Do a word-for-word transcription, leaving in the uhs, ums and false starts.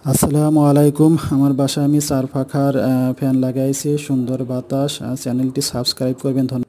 আসসালামু আলাইকুম। আমার বাসায় আমি চার পাখার ফ্যান লাগাইছি, সুন্দর বাতাস। চ্যানেলটি সাবস্ক্রাইব করবেন। ধন্যবাদ।